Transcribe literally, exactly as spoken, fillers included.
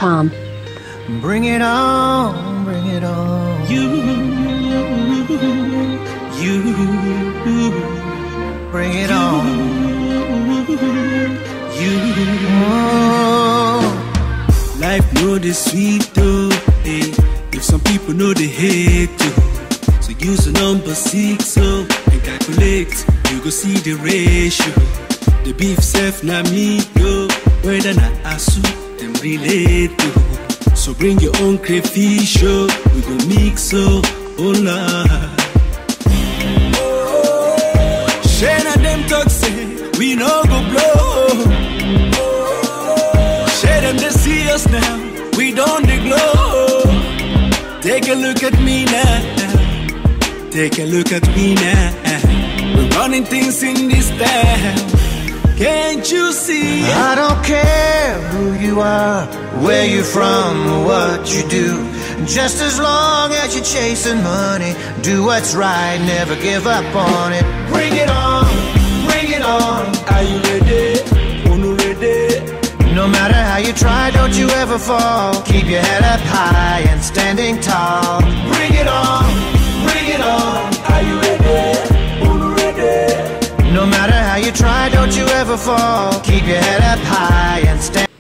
com. Bring it on, bring it on. You, you, bring it on. You, Oh. life know the sweet though. Hey, if some people know the hate too. So use the number six so and calculate. You go see the ratio. The beef self na me yo. Whether na asu them relate to. So bring your own crayfish yo. We go mix so oh la. Share na them talk say we no go blow. Share them they see us now. We don't dey glow. Take a look at me now. Take a look at me now. We're running things in this town. Can't you see? I don't care who you are, where you're from, or what you do. Just as long as you're chasing money, do what's right, never give up on it. Bring it on, bring it on. Are you ready? Unu ready? No matter how you try, don't you ever fall. Keep your head up high and standing tall. Bring it on, bring it on. Are you ready? Unu ready? No matter how you try, don't you ever fall. Keep your head up high and stand